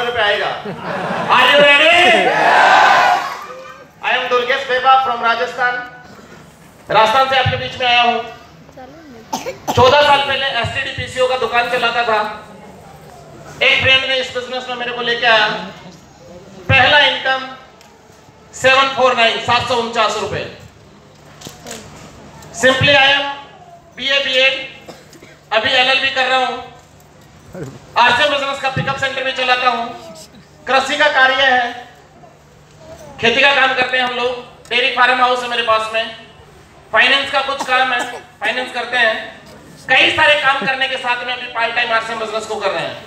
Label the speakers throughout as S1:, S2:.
S1: रुपए आएगा। Are you ready? I am Durgesh बेबा from राजस्थान। राजस्थान से आपके बीच में आया हूँ। 14 साल पहले STD PCO का दुकान चलाता था। एक फ्रेंड ने इस बिजनेस में मेरे को लेके आया। पहला इनकम 749 रुपए। Simply I'm BA BEd, अभी LLB कर रहा हूँ। आरसीएम बिजनेस का पिकअप सेंटर भी चलाता हूँ। कृषि का कार्य है, खेती का काम करते हैं हम लोग। डेयरी फार्म हाउस है मेरे पास में। फाइनेंस का कुछ काम है, फाइनेंस करते हैं। कई सारे काम करने के साथ में अभी पार्ट टाइम आरसीएम बिजनेस को कर रहे हैं।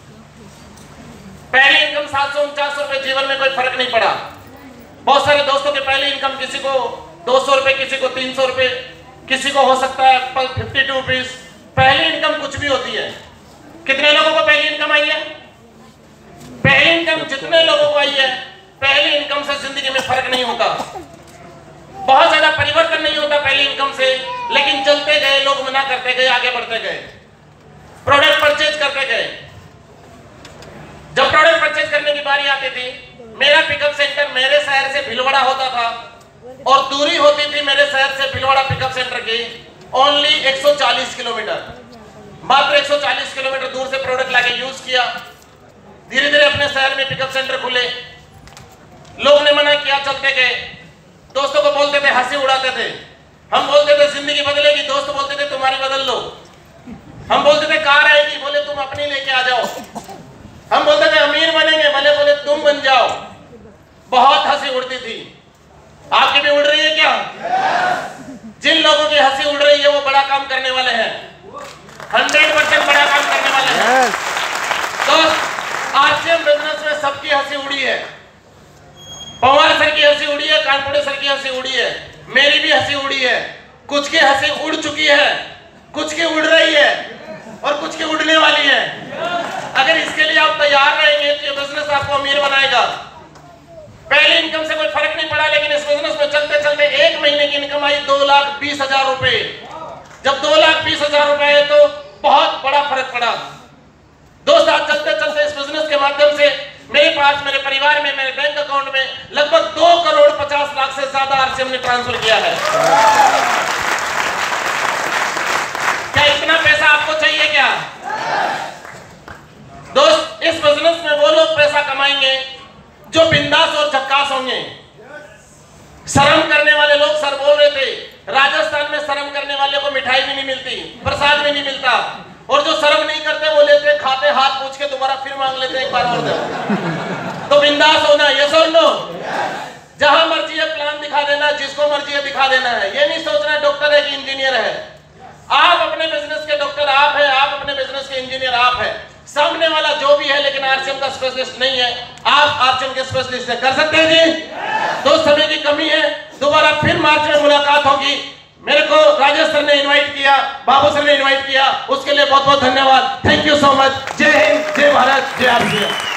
S1: पहली इनकम 749 रुपए, जीवन में कोई फर्क नहीं पड़ा। बहुत सारे दोस्तों के पहली इनकम किसी को 200 रुपए, किसी को 300 रुपए, किसी को हो सकता है 52 रुपीज। पहली इनकम कुछ भी होती है। कितने लोगों को पहली इनकम आई है? पहली इनकम जितने लोगों को आई है, पहली इनकम से जिंदगी में फर्क नहीं होता, बहुत ज्यादा परिवर्तन नहीं होता पहली इनकम से। लेकिन चलते गए, लोग मना करते गए, आगे बढ़ते गए, प्रोडक्ट परचेज करते गए। जब प्रोडक्ट परचेज करने की बारी आती थी, मेरा पिकअप सेंटर मेरे शहर से भीलवाड़ा होता था और दूरी होती थी मेरे शहर से भीलवाड़ा पिकअप सेंटर की ओनली 140 किलोमीटर। मात्र 140 किलोमीटर दूर से प्रोडक्ट लाके यूज किया। धीरे धीरे अपने शहर में पिकअप सेंटर खुले। लोग ने मना किया, चलते गए। दोस्तों को बोलते थे, हंसी उड़ाते थे। हम बोलते थे जिंदगी बदलेगी, दोस्त बोलते थे तुम्हारी बदल लो। हम बोलते थे कार आएगी, बोले तुम अपनी लेके आ जाओ। हम बोलते थे अमीर बनेंगे, बोले तुम बन जाओ। बहुत हंसी उड़ती थी। आपकी भी उड़ रही है क्या? जिन लोगों की हंसी उड़ रही है वो बड़ा काम करने वाले हैं, 100% बड़ा काम करने वाले हैं। तो आरसीएम बिजनेस में सबकी हंसी उड़ी है। पवार सर की हंसी उड़ी है, कानपुरे सर की हंसी उड़ी है, मेरी भी हंसी उड़ी है। कुछ की हंसी उड़ चुकी है, कुछ की उड़ रही है और कुछ की उड़ने वाली है। अगर इसके लिए आप तैयार रहेंगे तो ये बिजनेस आपको अमीर बनाएगा। पहली इनकम से कोई फर्क नहीं पड़ा, लेकिन इस बिजनेस में चलते चलते एक महीने की इनकम आई 2,20,000 रुपए। जब 2,20,000 रुपए है तो बहुत बड़ा फर्क पड़ा। दोस्त आज चलते चलते इस बिजनेस के माध्यम से मेरे पास, मेरे परिवार में, मेरे बैंक अकाउंट में लगभग 2,50,00,000 से ज्यादा आरसीएम ने ट्रांसफर किया है। क्या इतना पैसा आपको चाहिए क्या? दोस्त, इस बिजनेस में वो लोग पैसा कमाएंगे जो बिंदास और झक्कास होंगे। शर्म करने वाले लोग, सर बोल रहे थे, राजस्थान में शर्म करने वाले को मिठाई भी नहीं मिलती, प्रसाद भी नहीं मिलता। और जो शर्म नहीं करते वो लेते, खाते, हाथ पूछ के दोबारा फिर मांग लेते, एक बार और दो। तो बिंदास होना, ये सुन लो। जहां मर्जी है प्लान दिखा देना, जिसको मर्जी है दिखा देना है। ये नहीं सोचना डॉक्टर है कि इंजीनियर है। आप अपने बिजनेस के डॉक्टर आप है, आप अपने बिजनेस के इंजीनियर आप है। सामने वाला जो भी है, लेकिन आरसीएम का स्पेशलिस्ट नहीं है। आप आरसीएम के स्पेशलिस्ट है। कर सकते हैं जी? तो समय की कमी है। दोबारा फिर मार्च में मुलाकात होगी। मेरे को राजेश सर ने इनवाइट किया, बाबू सर ने इनवाइट किया, उसके लिए बहुत बहुत धन्यवाद। Thank you so much. जय हिंद, जय भारत, जय आरसीएम।